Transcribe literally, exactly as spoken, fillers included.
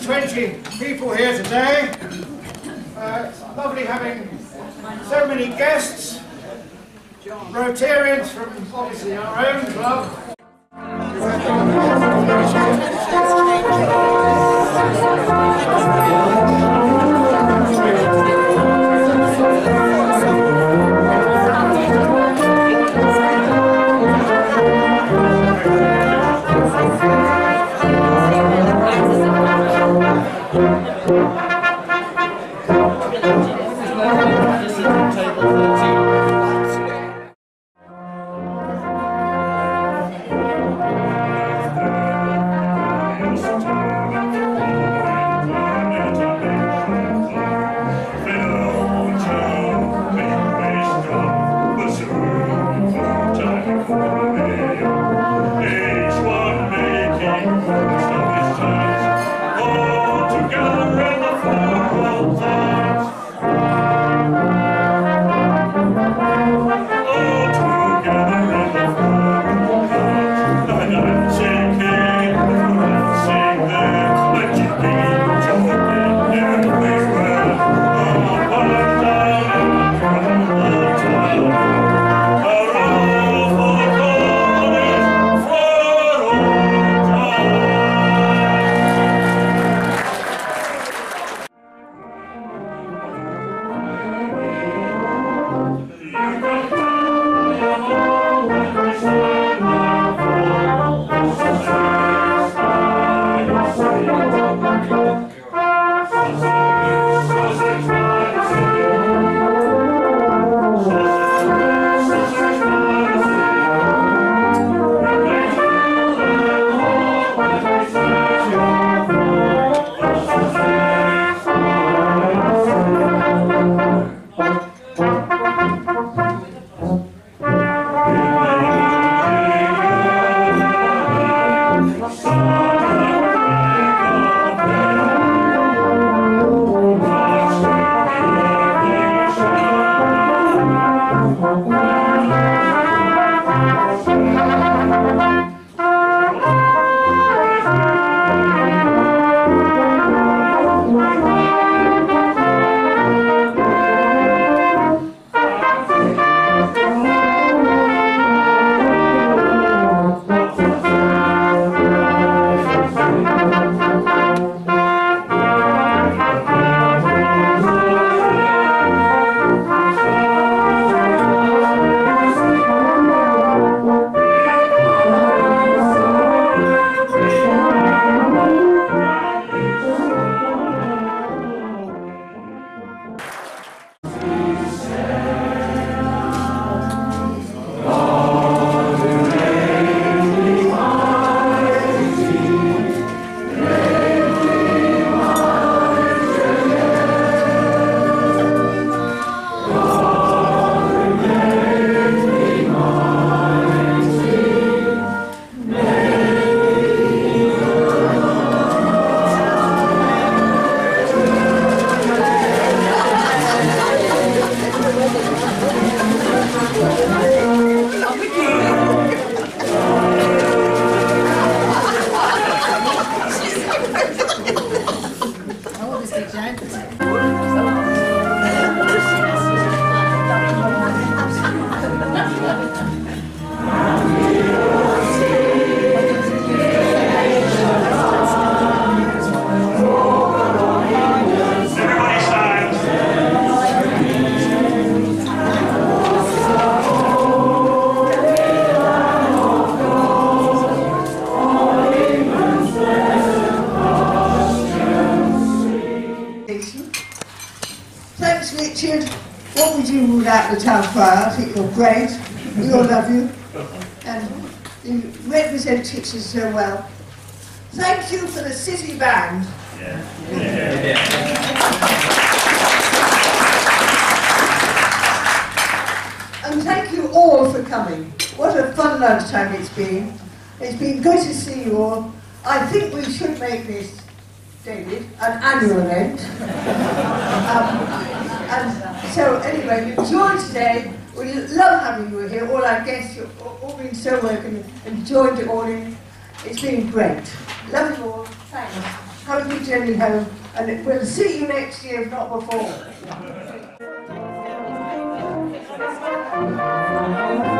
twenty people here today. Uh, it's lovely having so many guests, Rotarians from obviously our own club. Thanks, Richard. What would you do without the town fire? I think you're great. We all love you. And you represent Chichester so well. Thank you for the city band. Yeah. Yeah. Yeah. And thank you all for coming. What a fun lunchtime it's been. It's been good to see you all. I think we should make this, David, an annual event. um, and so anyway, enjoy today. We love having you here. All our guests, you've all been so welcome and enjoyed it all in. It's been great. Love you all. Thanks. Have a good journey home, and we'll see you next year, if not before.